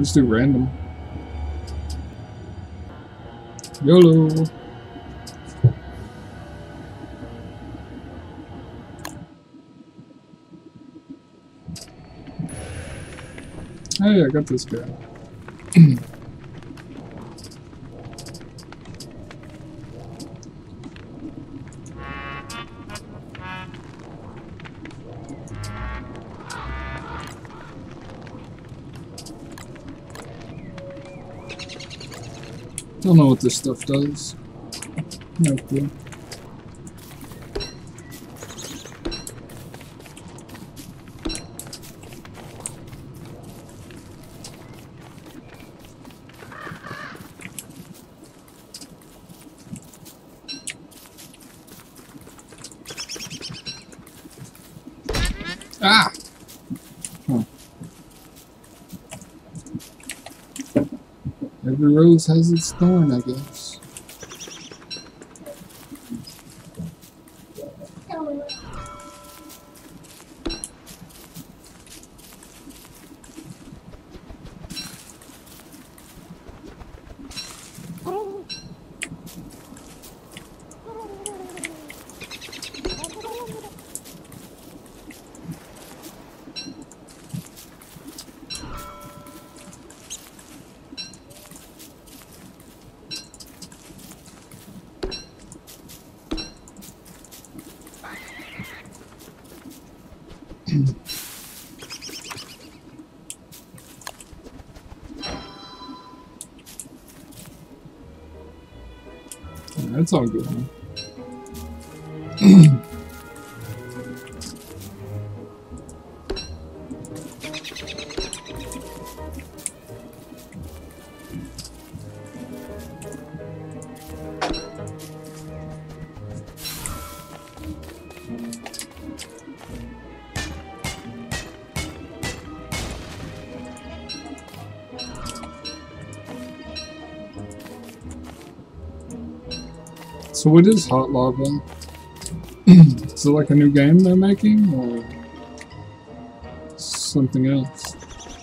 just do random. YOLO. Hey, I got this guy. Don't know what this stuff does. No clue. Ah! Huh. Every rose has its thorn, I guess. That's all good, huh? So what is hot lava? Is it like a new game they're making, or something else?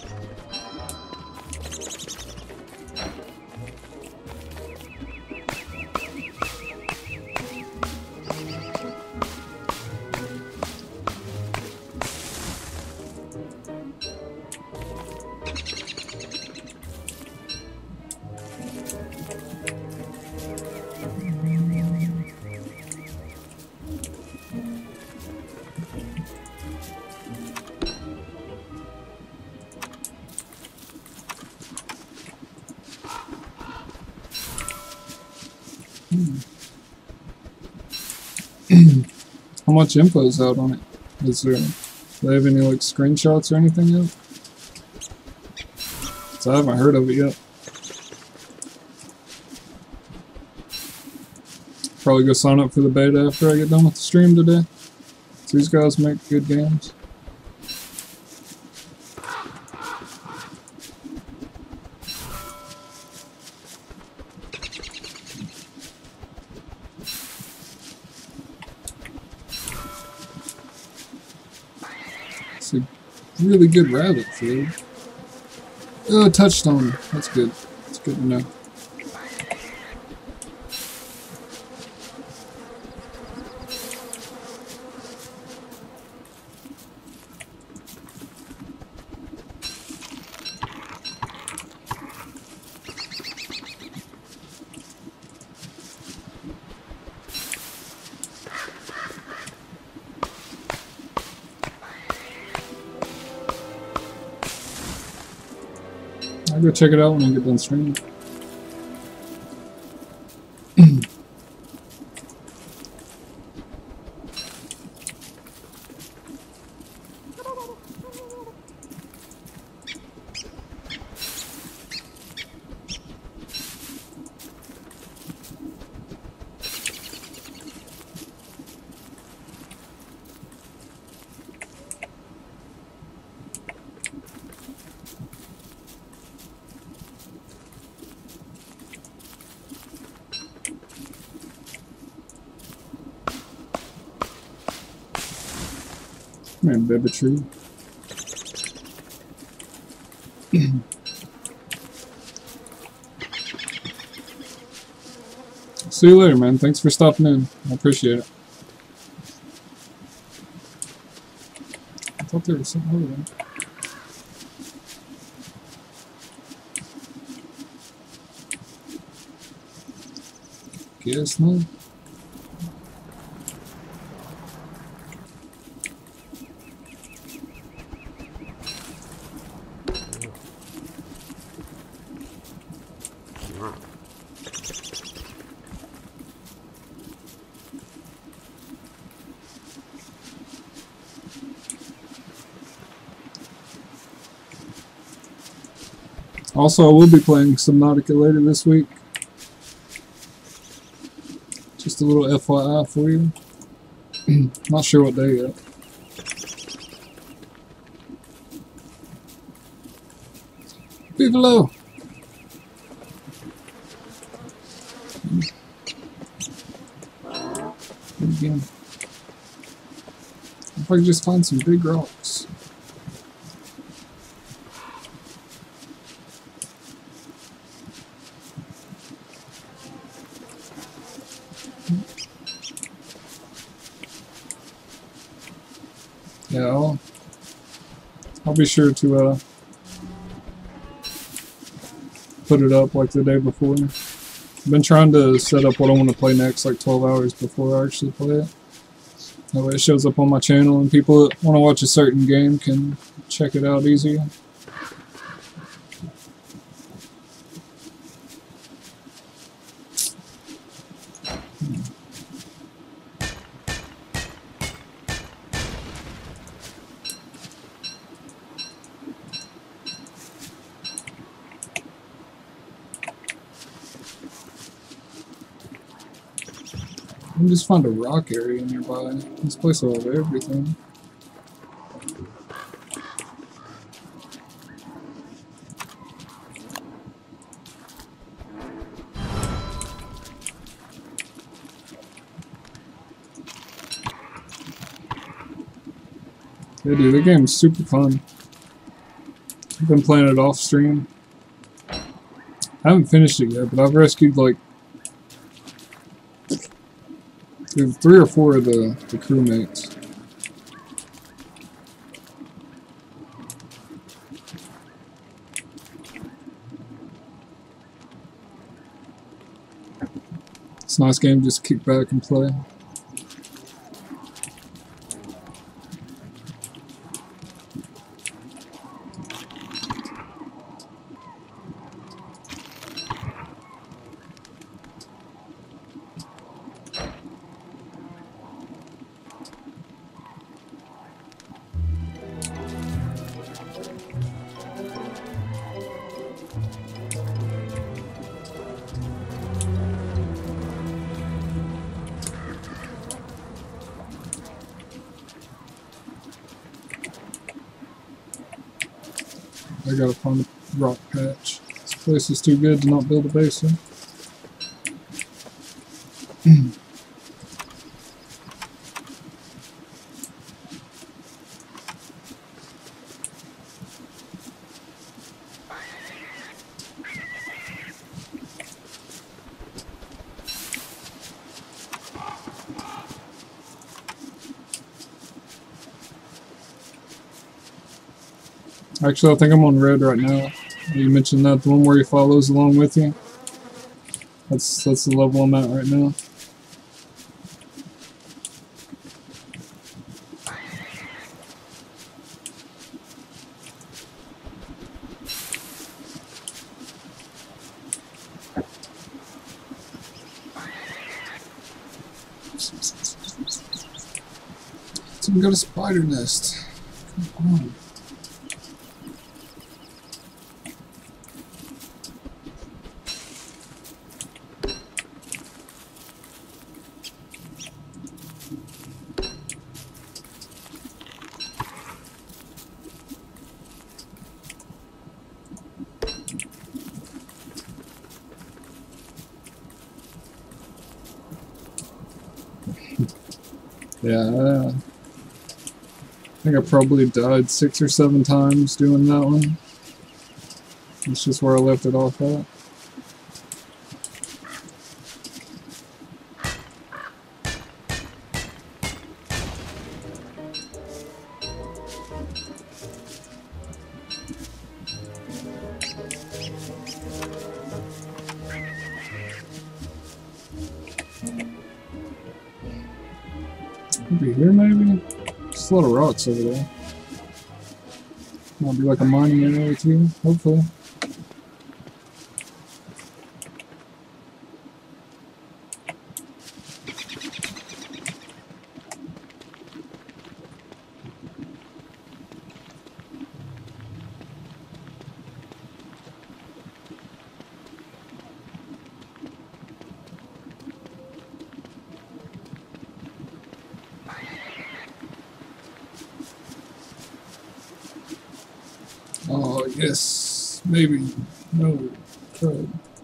How much info is out on it? Is there, do they have any like screenshots or anything yet? So I haven't heard of it yet. Probably go sign up for the beta after I get done with the stream today. So these guys make good games. It's a really good rabbit field. Oh, touchstone. That's good. That's good to know. I'll go check it out when I get done streaming. Man, baby tree. See you later, man. Thanks for stopping in. I appreciate it. I thought there was something over there. Guess not. Also, I will be playing Subnautica later this week. Just a little FYI for you. Not sure what day yet. Be below. Again. If I could just find some big rocks. Yeah, I'll be sure to put it up like the day before. I've been trying to set up what I want to play next like 12 hours before I actually play it. That way it shows up on my channel and people that want to watch a certain game can check it out easier. I can just find a rock area nearby. This place will have everything. Yeah, dude, the game's super fun. I've been playing it off stream. I haven't finished it yet, but I've rescued like 3 or 4 of the crewmates. It's a nice game, just kick back and play. I gotta find a rock patch. This place is too good to not build a base in. Actually, I think I'm on red right now. You mentioned that, the one where he follows along with you. That's the level I'm at right now. It's even got a spider nest. Come on. Yeah, I think I probably died 6 or 7 times doing that one. That's just where I left it off at. Could be here, maybe? There's a lot of rocks over there. Might be like a mining area too, hopefully. Oh, yes. Maybe. No. Crud.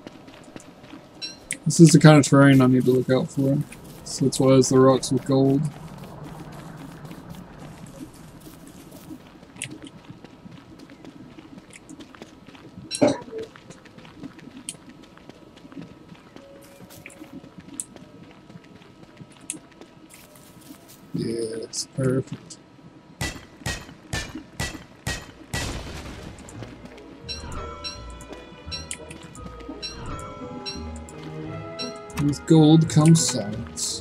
This is the kind of terrain I need to look out for. So that's why it's the rocks with gold. Yes, perfect. With gold comes silence.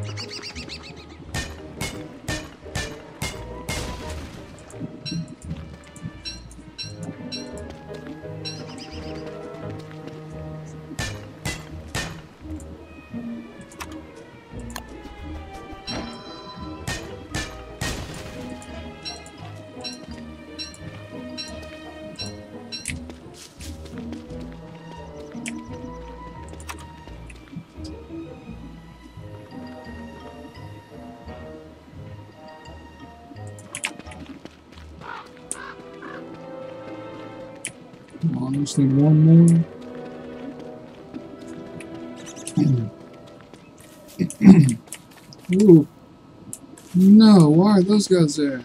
Come on, I just need one more. Ooh. No, why are those guys there?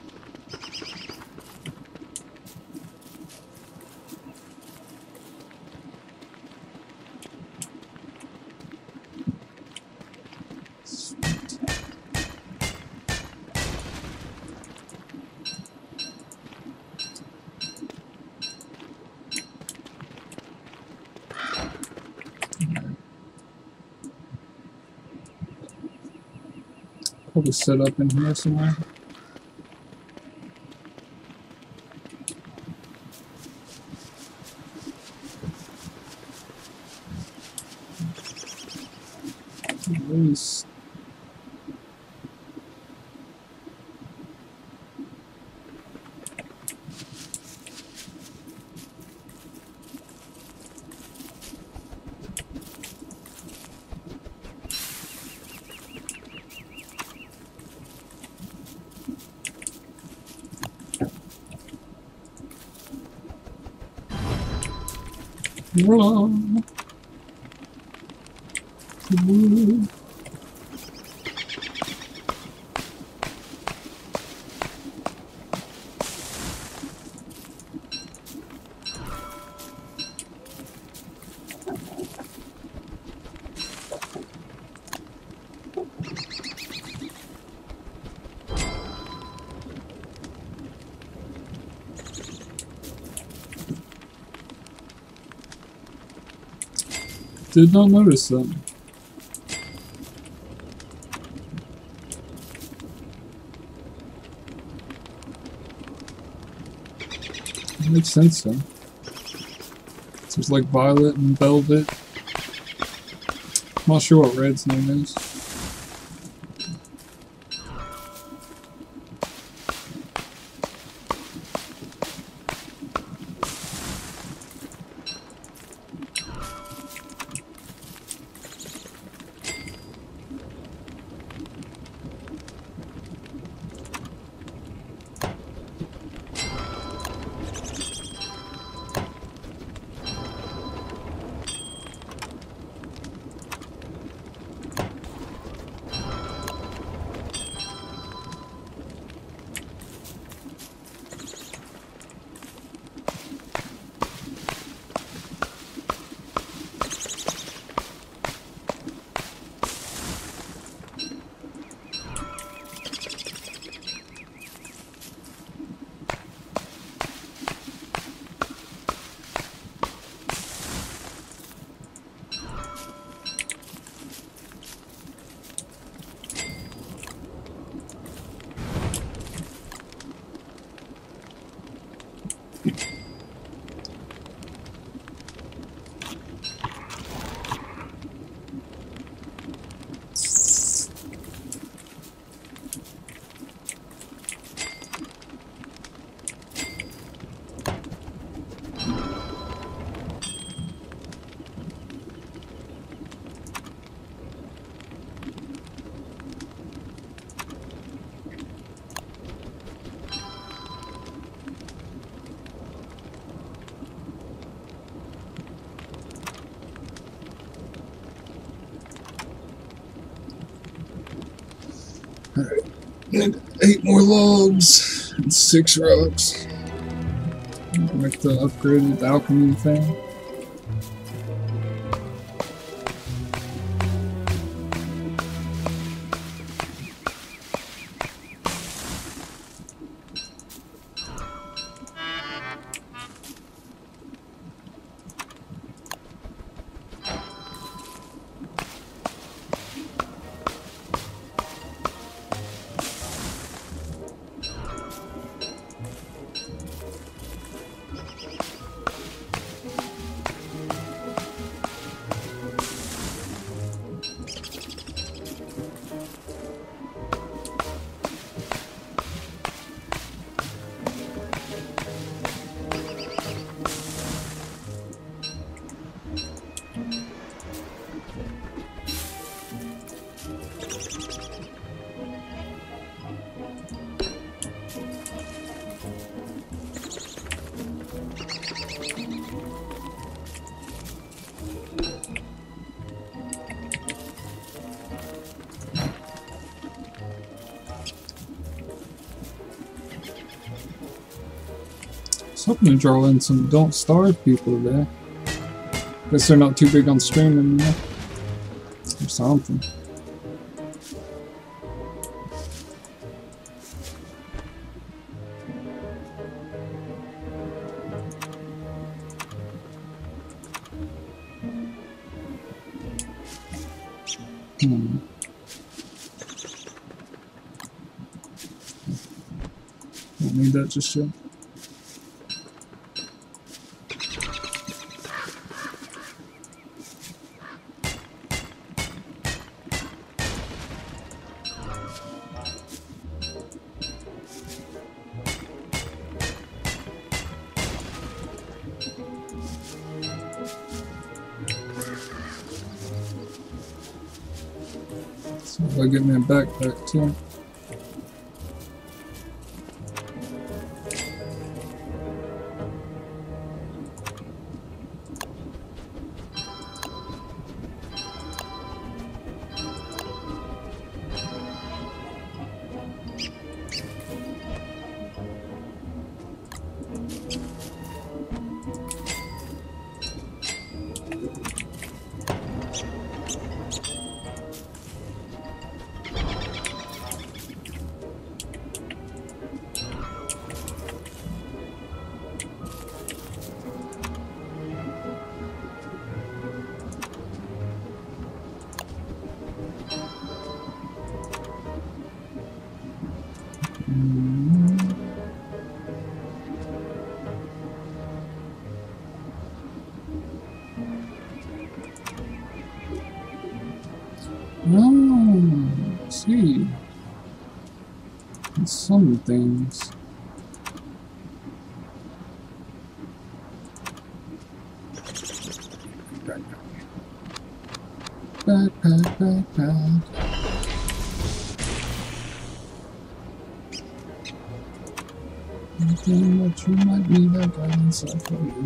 Probably set up in here somewhere. Nice. Run. Did not notice them. It makes sense though. So it's like Violet and Velvet. I'm not sure what Red's name is. Alright, need 8 more logs and 6 rocks. Make the upgraded alchemy thing. I was hoping to draw in some Don't Starve people today. Guess they're not too big on streaming, you know? Or something. Don't need that just yet. So if I get me a backpack too. Oh, see. Some things. Backpack. Anything that you might need, I got inside for you.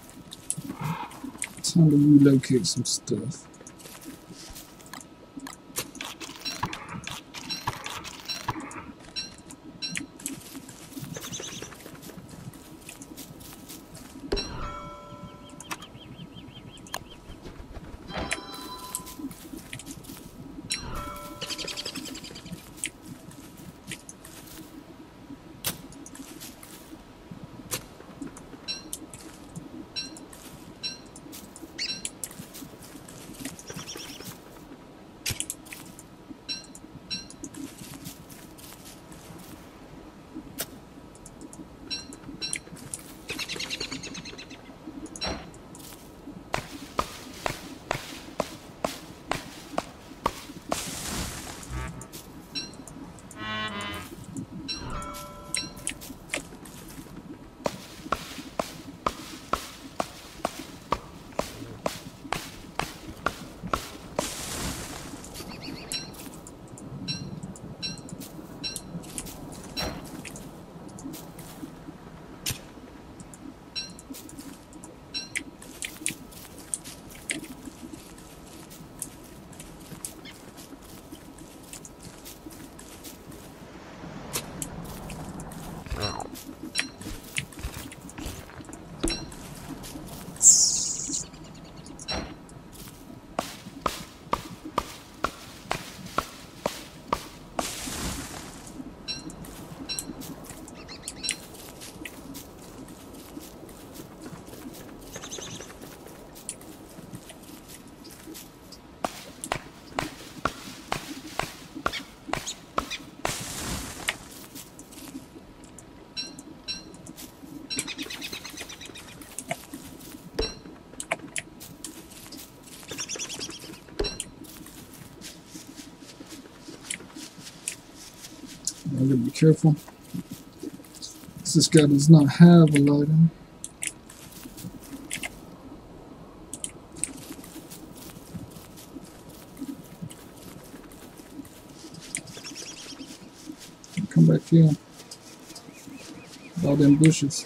Time to relocate some stuff. I'm gonna be careful. This guy does not have a lighter. Come back here. All them bushes.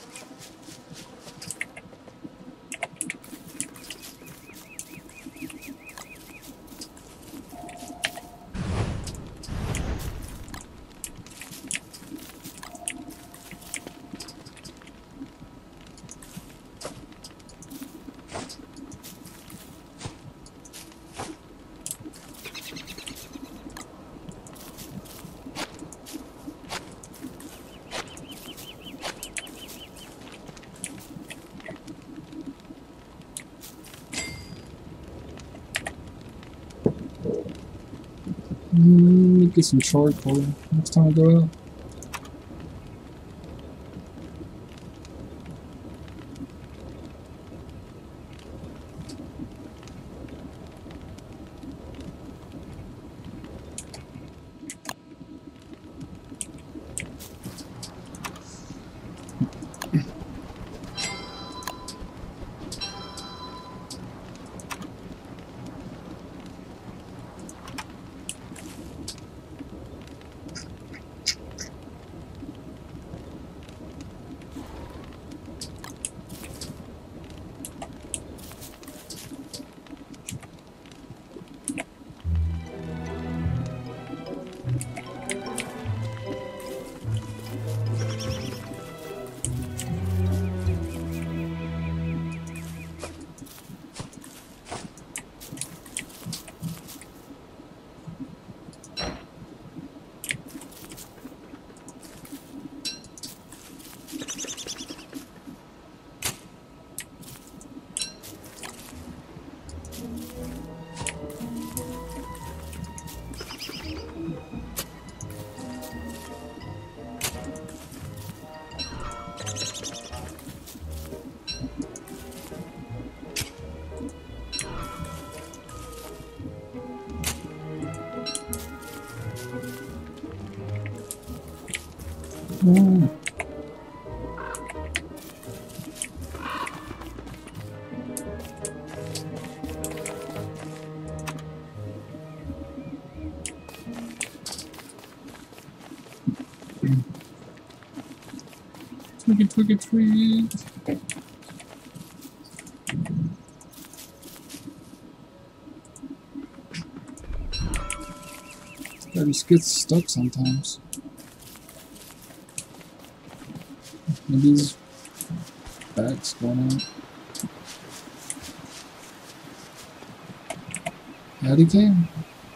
Get some charcoal next time I go out. Twiggy, twiggy, twig. It just gets stuck sometimes. Maybe his back's going out. How'd he came?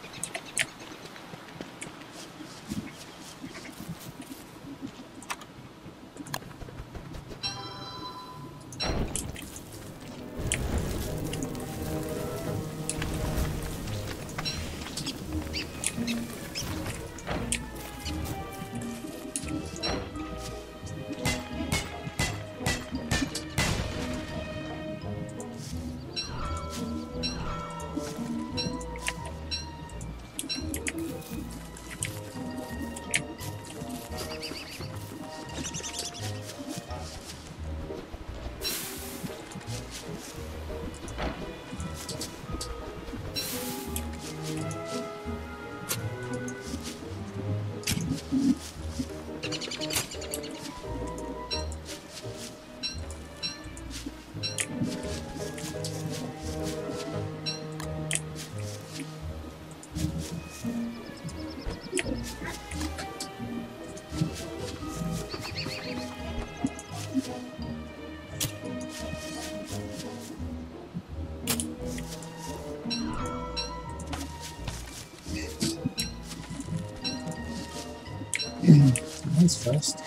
That's fast.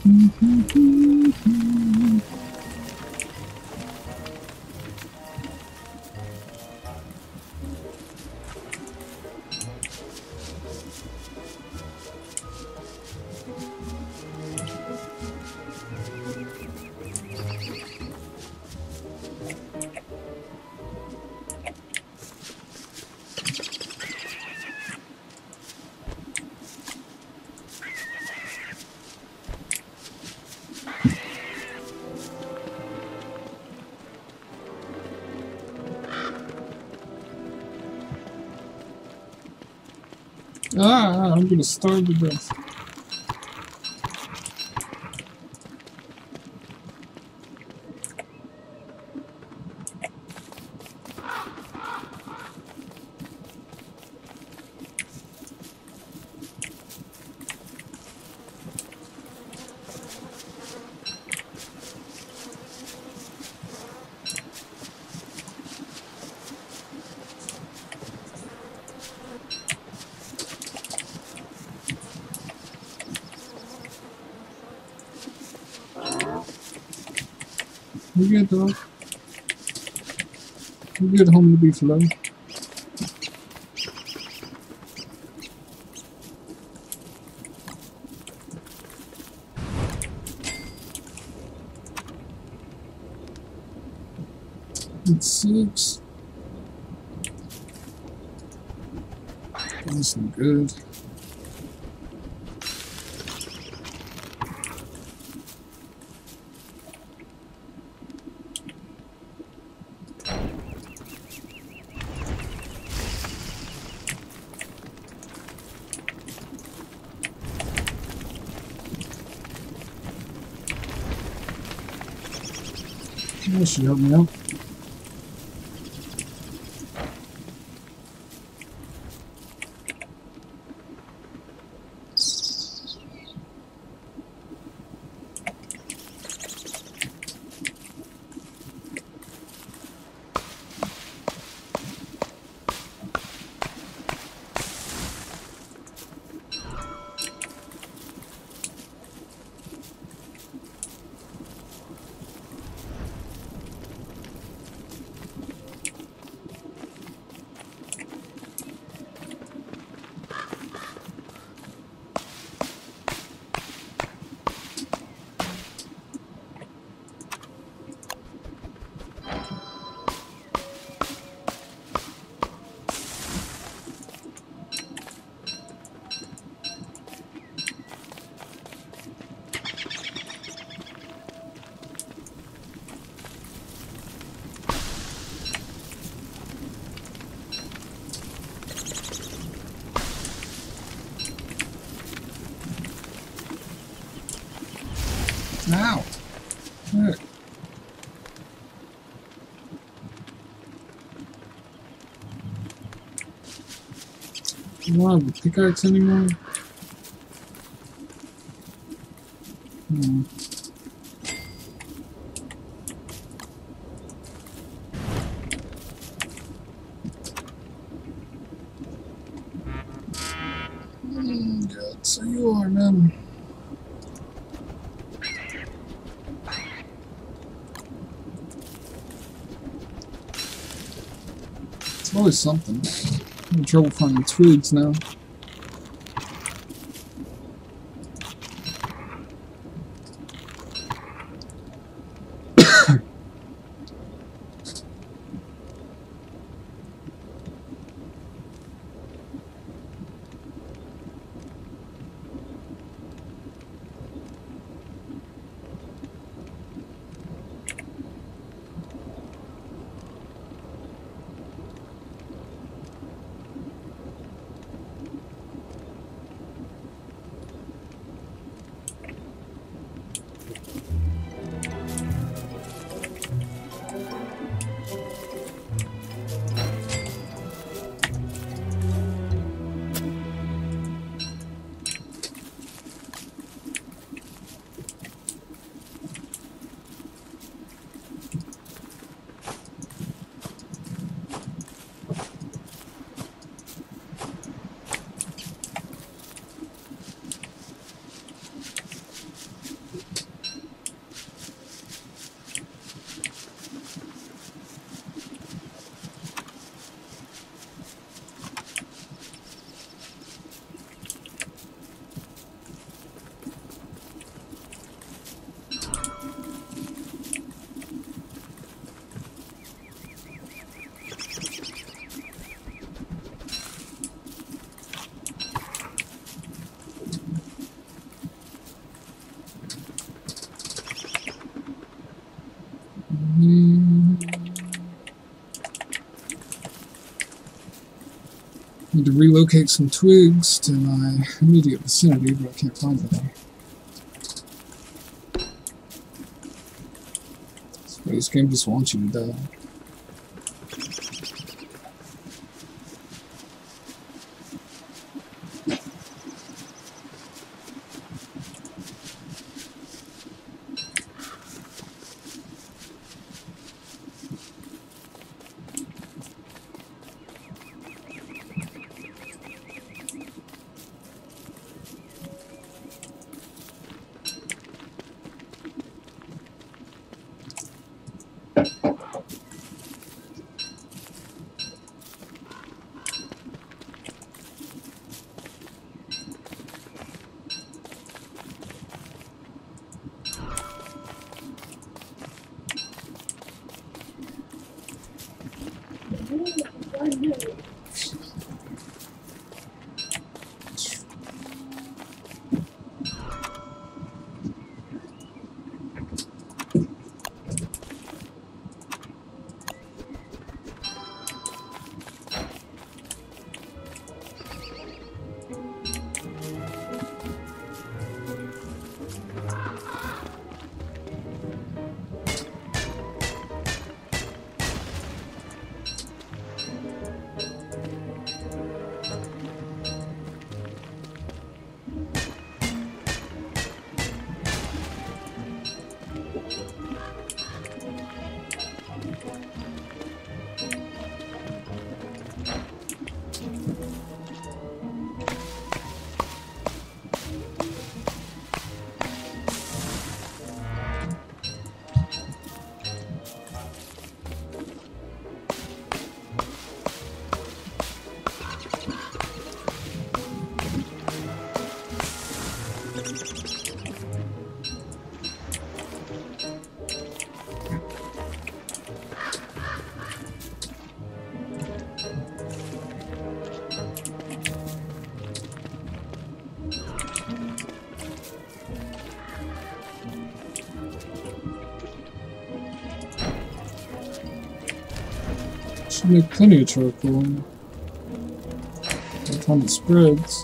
Ah, I'm gonna starve to death. You good, dog? You good, home to be flow. It's 6. That's not good. That should help me out. Ow! There. You don't have a pickaxe anymore? Hmm. God, so you are, man. It's always something. I'm in trouble finding twigs now. Need to relocate some twigs to my immediate vicinity, but I can't find any. This game just wants you to die. Should make plenty of charcoal. By the time it spreads.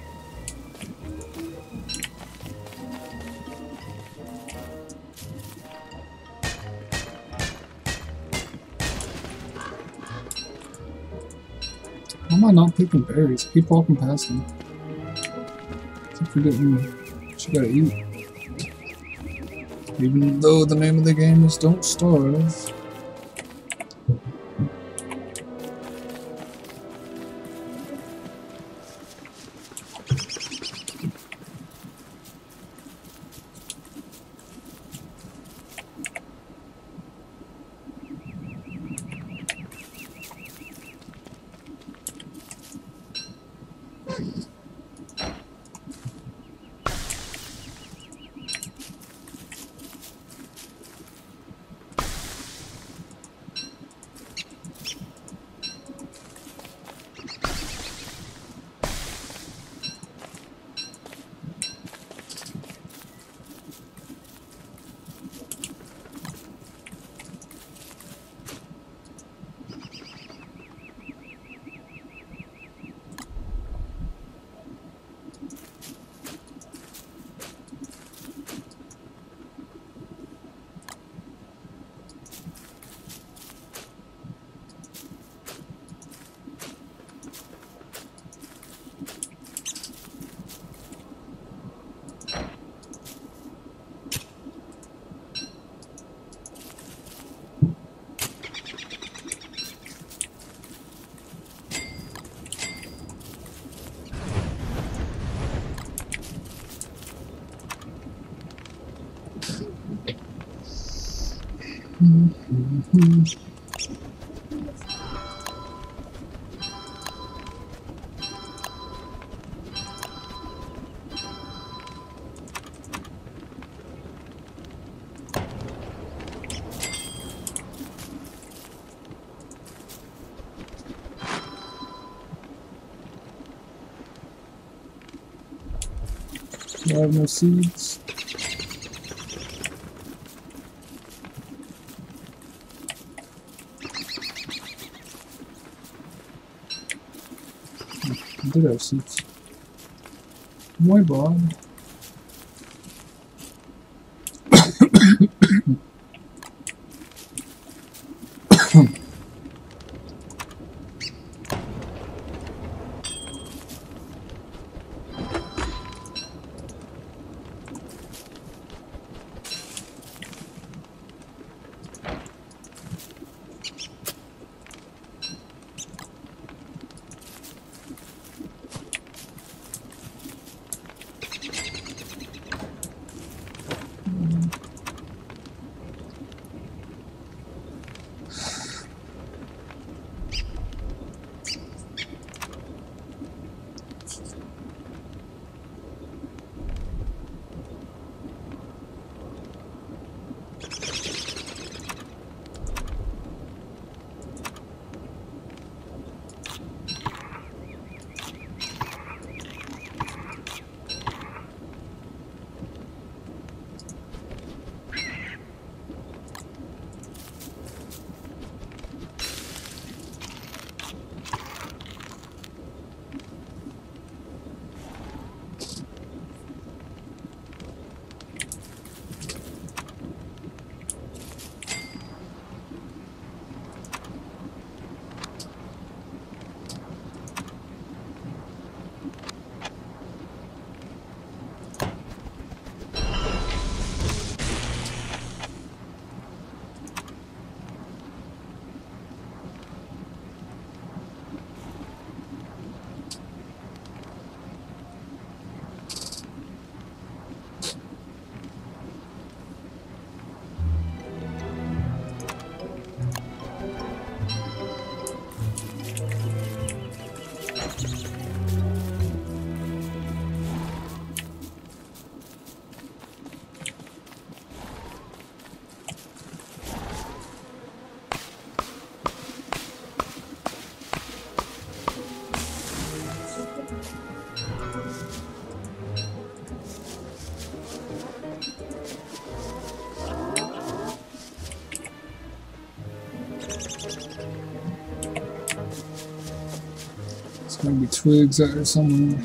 Why am I not picking berries? Keep walking past them. Keep forgetting what you gotta eat. Even though the name of the game is Don't Starve. I have no seeds. did have seats. Muy bon. There's gonna be twigs out there somewhere.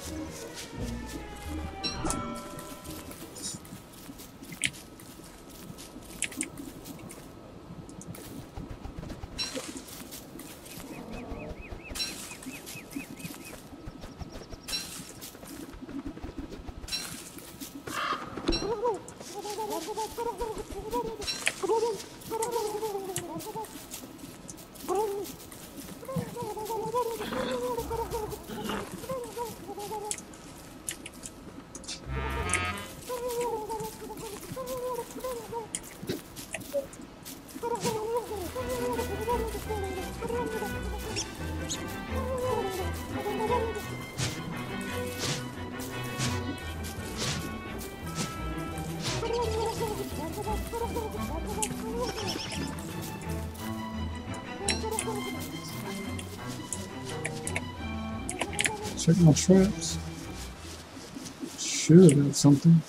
Check my traps. Should have something.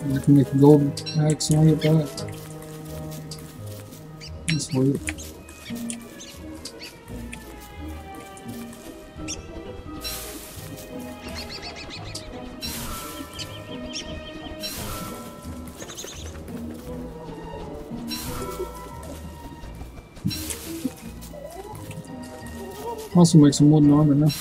I can make a gold axe when I get back. That's worth it. Also make some wooden armor now.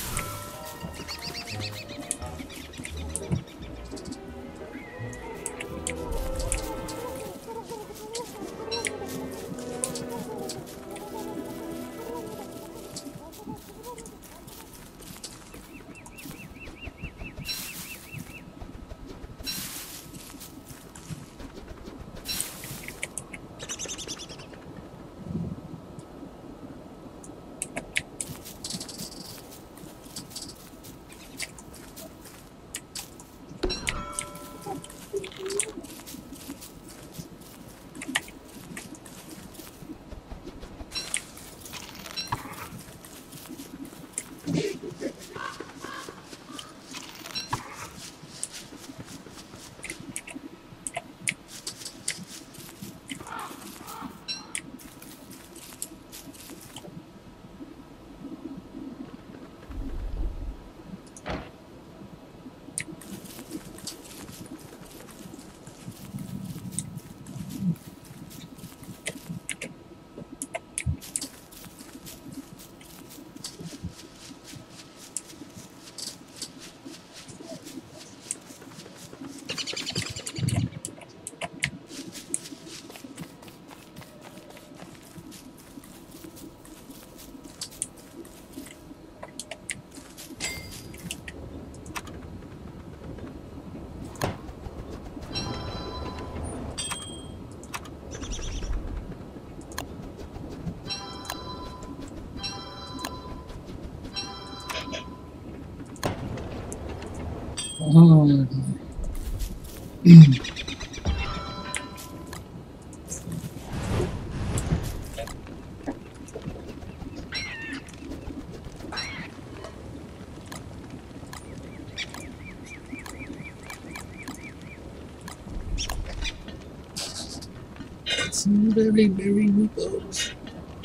Some very meatballs.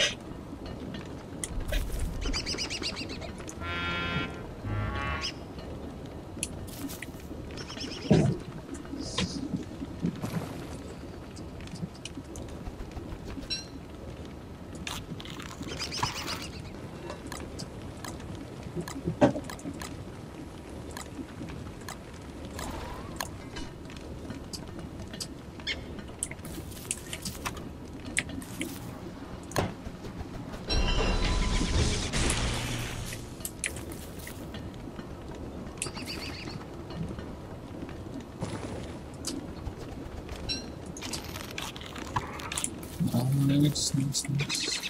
Nice.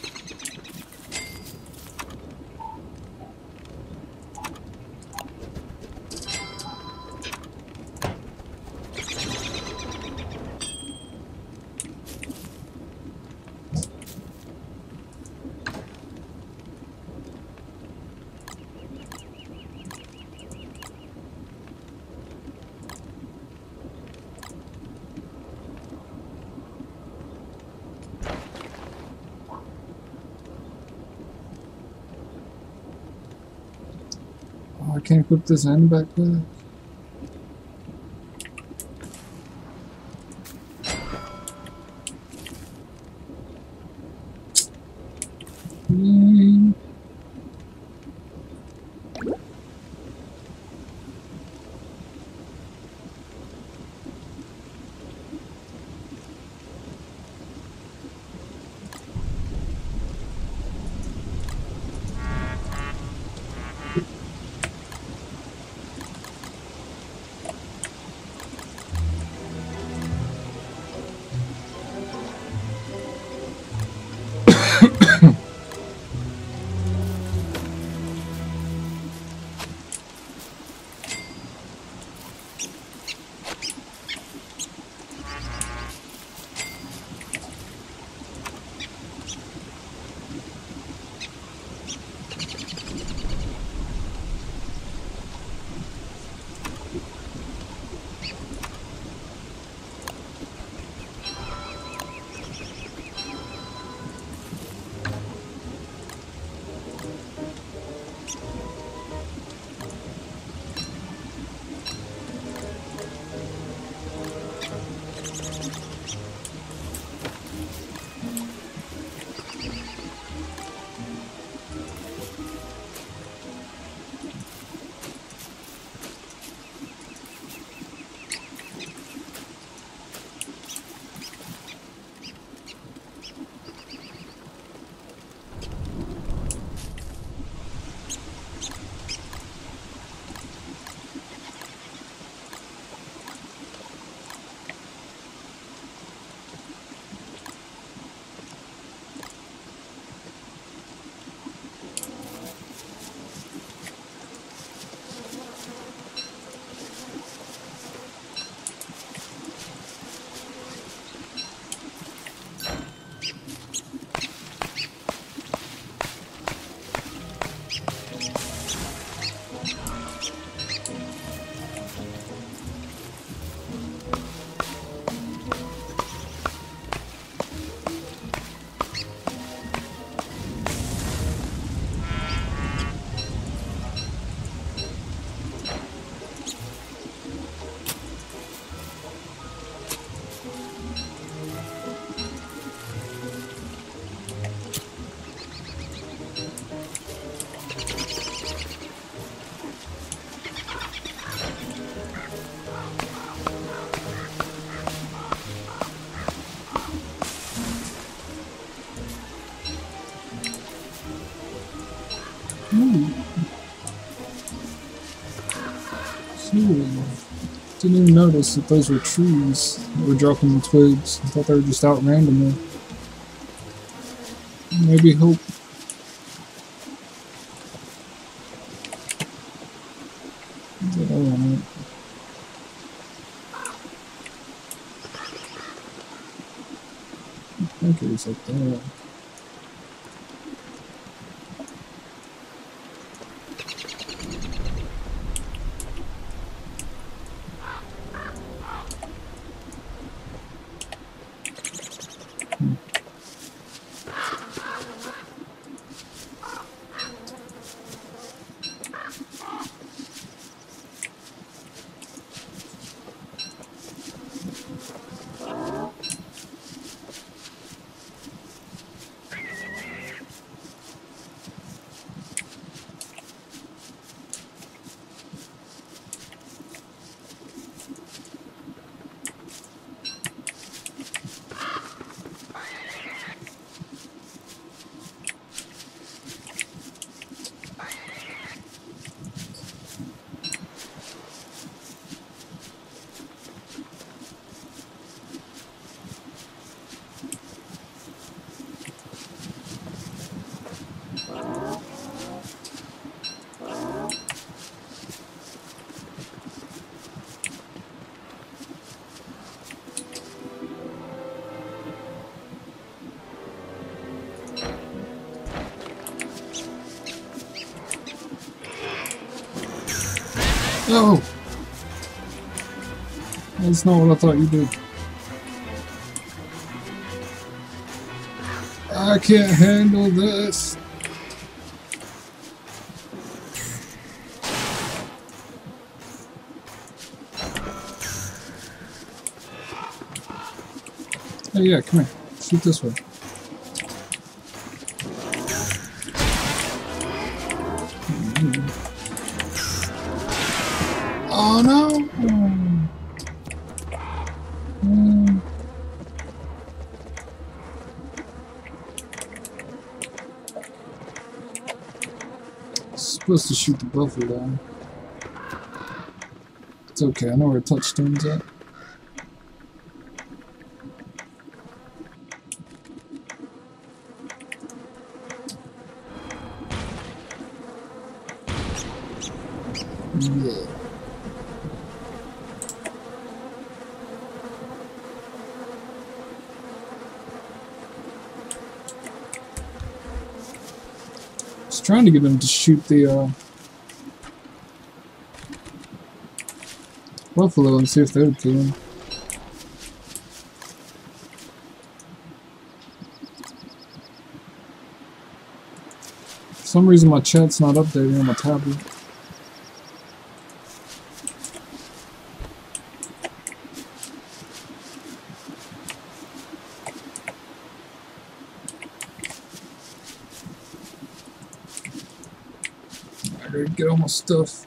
I can't equip this end backpack. Didn't even notice that those were trees that were dropping the twigs. I thought they were just out randomly. Maybe hope. Is that all on it? I think it was up there. Oh! That's not what I thought you did. I can't handle this. Oh yeah, come here. Shoot this way. Oh no! Supposed to shoot the buffalo down. It's okay, I know where touchstone's at. Yeah. Trying to get him to shoot the buffalo and see if they would kill him. For some reason my chat's not updating on my tablet. I gotta get all my stuff.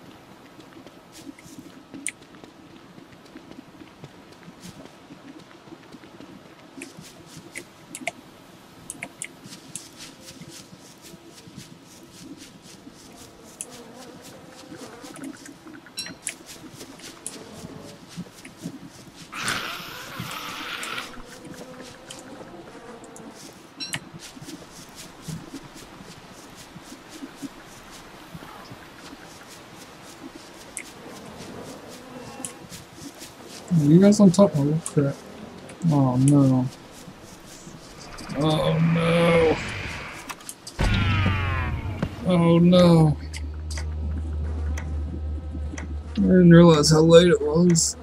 Are you guys on top? Oh crap. Oh no. Oh no. Oh no. I didn't realize how late it was.